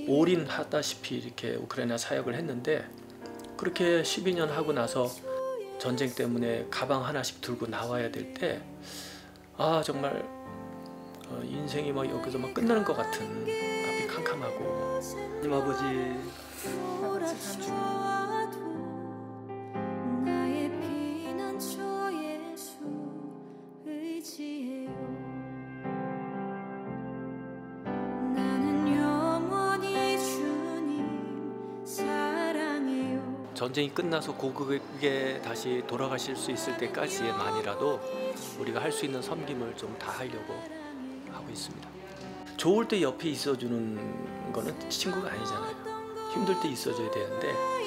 올인하다시피 이렇게 우크라이나 사역을 했는데, 그렇게 12년 하고 나서 전쟁 때문에 가방 하나씩 들고 나와야 될 때, 아 정말 인생이 뭐 여기서 막 끝나는 것 같은, 앞이 캄캄하고. 하나님 아버지, 전쟁이 끝나서 고국에 다시 돌아가실 수 있을 때까지만이라도 우리가 할 수 있는 섬김을 좀 다 하려고 하고 있습니다. 좋을 때 옆에 있어주는 거는 친구가 아니잖아요. 힘들 때 있어줘야 되는데